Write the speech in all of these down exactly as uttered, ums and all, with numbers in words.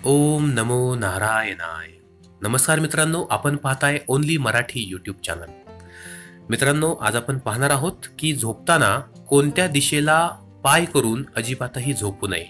ओम नमो नारायणाय. नमस्कार मित्रांनो, आपण पाहताय ओनली मराठी यूट्यूब चॅनल. मित्रांनो, आज आपण पाहणार आहोत की झोपताना कोणत्या दिशेला पाय करून अजिबातही झोपू नये.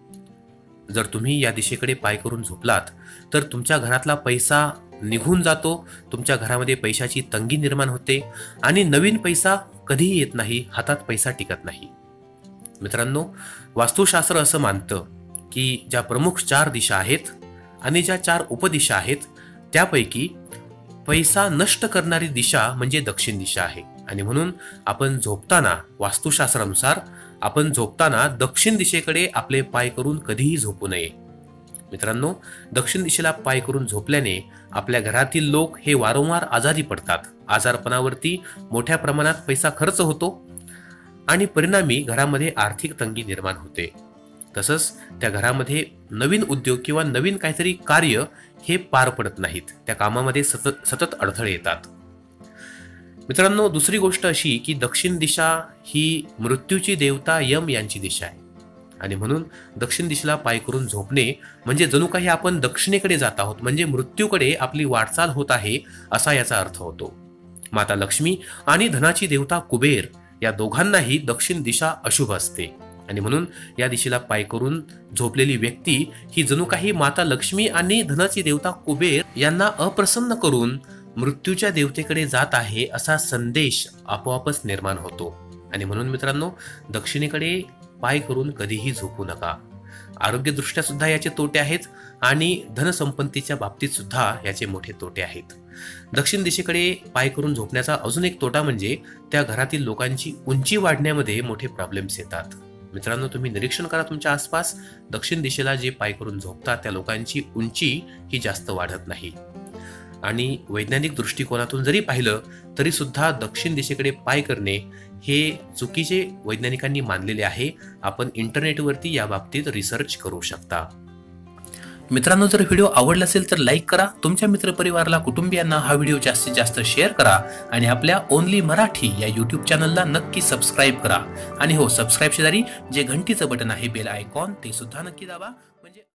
जर तुम्ही या दिशेकडे पाय करून झोपलात तर तुमच्या घरातला पैसा निघून जातो, तुमच्या घरामध्ये पैशाची तंगी निर्माण होते आणि नवीन पैसा कधीही येत नाही, हातात पैसा टिकत नाही. मित्रांनो, वास्तुशास्त्र असं मानतं की ज्या प्रमुख चार दिशा आहेत आणि ज्या चार उपदिशा आहेत त्यापैकी पैसा नष्ट करणारी दिशा म्हणजे दक्षिण दिशा आहे. आणि म्हणून आपण झोपताना वास्तुशास्त्रानुसार आपण झोपताना दक्षिण दिशेकडे आपले पाय करून कधीही झोपू नये. मित्रांनो, दक्षिण दिशेला पाय करून झोपल्याने आपल्या घरातील लोक हे वारंवार आजारी पडतात. आजारपणावरती मोठ्या प्रमाणात पैसा खर्च होतो आणि परिणामी घरामध्ये आर्थिक तंगी निर्माण होते. तसंच त्या घरामध्ये नवीन उद्योग किंवा नवीन काहीतरी कार्य हे पार पडत नाहीत, त्या कामामध्ये सतत सतत अडथळे येतात. मित्रांनो, दुसरी गोष्ट अशी की दक्षिण दिशा ही मृत्यूची देवता यम यांची दिशा आहे आणि म्हणून दक्षिण दिशेला पाय करून झोपणे म्हणजे जणू काही आपण दक्षिणेकडे जात आहोत, म्हणजे मृत्यूकडे आपली वाटचाल होत आहे असा याचा अर्थ होतो. माता लक्ष्मी आणि धनाची देवता कुबेर या दोघांनाही दक्षिण दिशा अशुभ असते आणि म्हणून या दिशेला पाय करून झोपलेली व्यक्ती ही जणू काही माता लक्ष्मी आणि धनाची देवता कुबेर यांना अप्रसन्न करून मृत्यूच्या देवतेकडे जात आहे असा संदेश आपोआपच निर्माण होतो. आणि म्हणून मित्रांनो, दक्षिणेकडे पाय करून कधीही झोपू नका. आरोग्यदृष्ट्या सुद्धा याचे तोटे आहेत आणि धनसंपत्तीच्या बाबतीत सुद्धा याचे मोठे तोटे आहेत. दक्षिण दिशेकडे पाय करून झोपण्याचा अजून एक तोटा म्हणजे त्या घरातील लोकांची उंची वाढण्यामध्ये मोठे प्रॉब्लेम्स येतात. मित्रांनो, तुम्ही निरीक्षण करा तुमच्या आसपास, दक्षिण दिशेला जे पाय करून झोपतात त्या लोकांची उंची ही जास्त वाढत नाही. आणि वैज्ञानिक दृष्टिकोनातून जरी पाहिलं तरी सुद्धा दक्षिण दिशेकडे पाय करणे हे चुकीचे वैज्ञानिकांनी मानलेले आहे. आपण इंटरनेटवरती या बाबतीत रिसर्च करू शकता. मित्रांनो, जर व्हिडिओ आवडला असेल तर लाईक करा, तुमच्या मित्रपरिवाराला, कुटुंबियांना हा व्हिडिओ जास्तीत जास्त शेअर करा आणि आपल्या ओनली मराठी या यूट्यूब चॅनलला नक्की सबस्क्राईब करा. आणि हो, सबस्क्राईब शेजारी जे घंटीचं बटन आहे बेल आयकॉन ते सुद्धा नक्की दाबा, म्हणजे